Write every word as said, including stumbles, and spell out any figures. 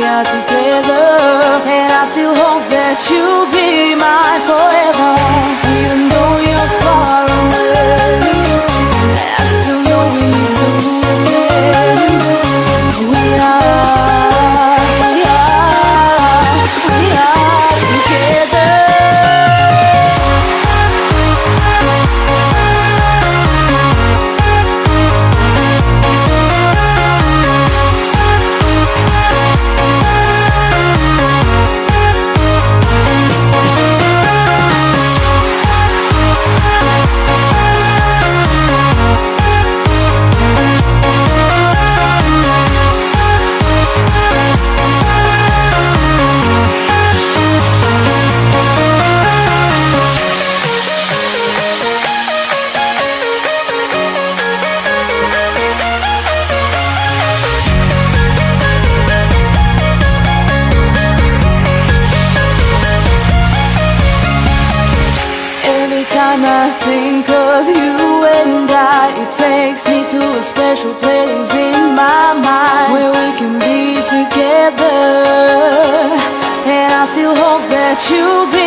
are together, and I still hope that you'll be mine forever. Even though you're far away, I still know we need to move again. We are, we are, we are together. Time I think of you and I, it takes me to a special place in my mind where we can be together, and I still hope that you'll be